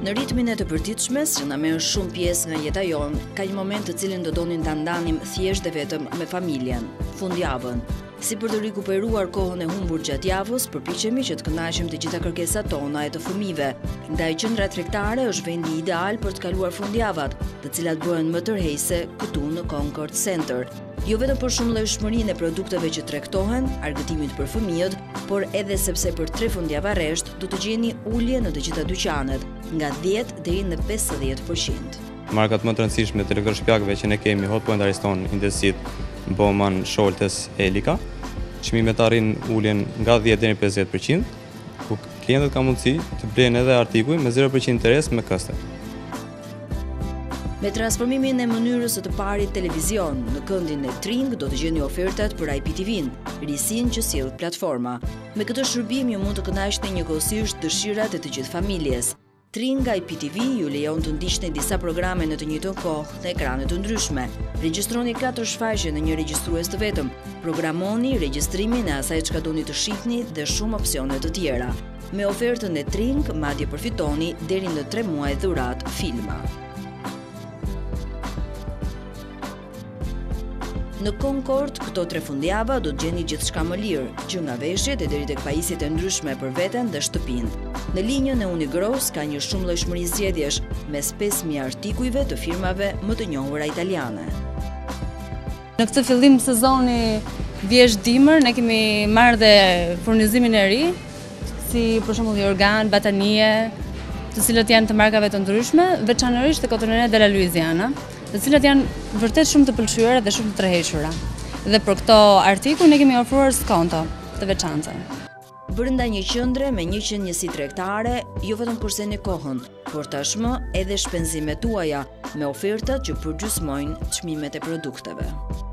Në ritmin e të përditshmes që na merr shumë pjesë nga jeta jonë, ka një moment të cilin do donin ta ndanim thjesht dhe vetëm me familjen, fundjavën. Si për të rikuperuar kohën e humbur gjatë javës, përpiqemi që të kënaqem të gjitha kërkesat tona e të fëmijëve. Ndaj qendra tregtare është vendi ideal për të kaluar fundjavat, të cilat bëhen më tërheqëse këtu në Concord Center. Jo vetëm për shumëllojshmërinë e produkteve që tregtohen, argëtimit për fëmijët, por edhe sepse për 3 fundjava rresht do të gjeni ulje në të gjitha dyqanet, nga 10 deri në 50%. Markat më të rëndësishme të elektroshpjagëve që ne kemi Hotpoint, Ariston, Indesit, Bowman, Scholtes, Elika. Çmimet arrin uljen nga 10 deri në 50%, ku klientët kanë mundësi të blejnë edhe artikuj me 0% interes me këste. Me transformimin e mënyrës së të parit televizion në këndin e Tring do të gjeni ofertat për IPTV-n, risin që sjell platforma. Me këtë shërbim ju mund të kënaqni njëkohësisht dëshirat e të gjithë familjes. Tring IPTV ju lejon të ndiqni disa programe në të njëjtën kohë në ekrane të ndryshme. Regjistroni 4 shfaqje në një regjistrues të vetëm. Programoni regjistrimin e asaj çka doni të shihni dhe shumë opsione të tjera. Me ofertën e Tring, madje përfitoni deri në 3 muaj dhurat filma. Në Concord, këto 3 fundjava do të gjeni gjithçka më lirë, që nga veshjet e deri tek pajisjet e ndryshme për veten dhe shtëpinë. Në linjën e Unigross ka një shumëllojshmëri zgjedhjesh, mes 5000 artikujve të firmave më të njohura italiane. Në këtë fillim sezoni vjesht-dimër ne kemi marrë dhe furnizimin e ri, si për shembull jorgan, batanie, të cilët janë të markave të ndryshme, veçanërisht të Cotonera della Louisiana, të cilat janë vërtet shumë të pëlqyera dhe shumë të tërhequra. Dhe për këto artikuj ne kemi ofruar skonto të veçanta. Brenda një qendre me 100 njësi tregtare, jo vetëm kurseni kohën, por tashmë edhe shpenzimet tuaja, me ofertat që përgjysmojnë çmimet e produkteve.